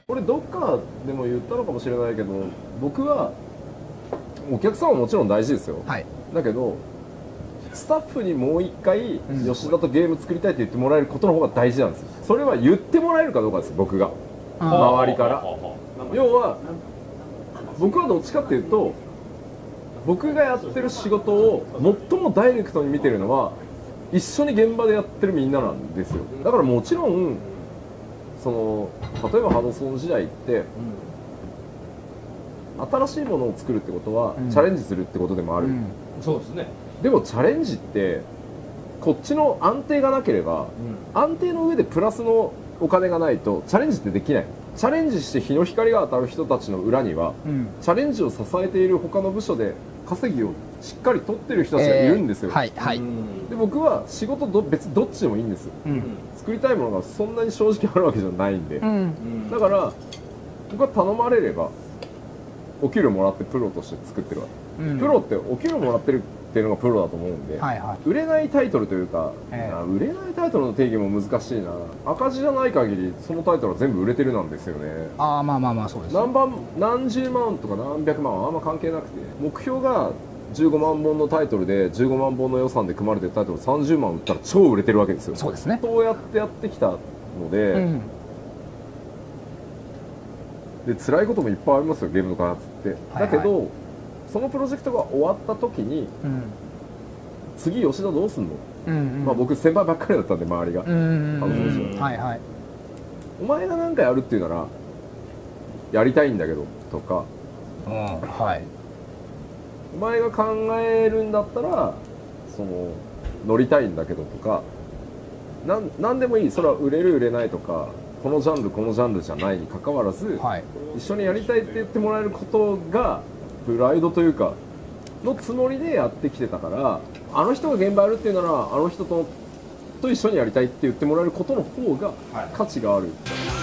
これどっかでも言ったのかもしれないけど、僕はお客さんはもちろん大事ですよ、 はい、 だけどスタッフにもう一回吉田とゲーム作りたいって言ってもらえることの方が大事なんですよ。それは言ってもらえるかどうかです、僕が周りから。要は僕はどっちかっていうと、僕がやってる仕事を最もダイレクトに見てるのは一緒に現場でやってるみんななんですよ。だからもちろんその例えばハドソン時代って、新しいものを作るってことはチャレンジするってことでもある、 そうですね。 でもチャレンジってこっちの安定がなければ、安定の上でプラスのお金がないとチャレンジってできない。チャレンジして日の光が当たる人たちの裏には、チャレンジを支えている他の部署で稼ぎをしっかり取ってる人たちがいるんですよ、 はいはい。 で僕は仕事別にどっちでもいいんです、作りたいものがそんなに正直あるわけじゃないんで、だから僕は頼まれればお給料もらってプロとして作ってるわけ、プロってお給料もらってるっていうのがプロだと思うんで、売れないタイトルというか、売れないタイトルの定義も難しいな。赤字じゃない限りそのタイトルは全部売れてるなんですよね。 ああ、まあまあまあ、そうです。 何十万とか何百万はあんま関係なくて、目標が15万本のタイトルで15万本の予算で組まれてるタイトル30万売ったら超売れてるわけですよ。 そうですね。 そうやってやってきたので、で辛いこともいっぱいありますよ、ゲームの開発って。だけどそのプロジェクトが終わった時に、次吉田どうすんの、まあ僕先輩ばっかりだったんで周りが、お前が何かやるっていうならやりたいんだけどとか、お前が考えるんだったらその乗りたいんだけどとか、なんでもいい。それは売れる売れないとか、このジャンルこのジャンルじゃないにかかわらず、一緒にやりたいって言ってもらえることがプライドというかのつもりでやってきてたから、あの人が現場やるっていうならあの人と一緒にやりたいって言ってもらえることの方が価値がある。